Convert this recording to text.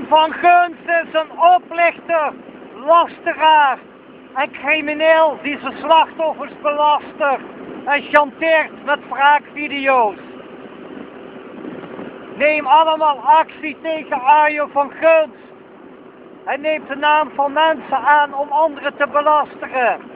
van Guns is een oplichter, lasteraar en crimineel die zijn slachtoffers belastert en chanteert met wraakvideo's. Neem allemaal actie tegen Arjo van Guns. Hij neemt de naam van mensen aan om anderen te belasteren.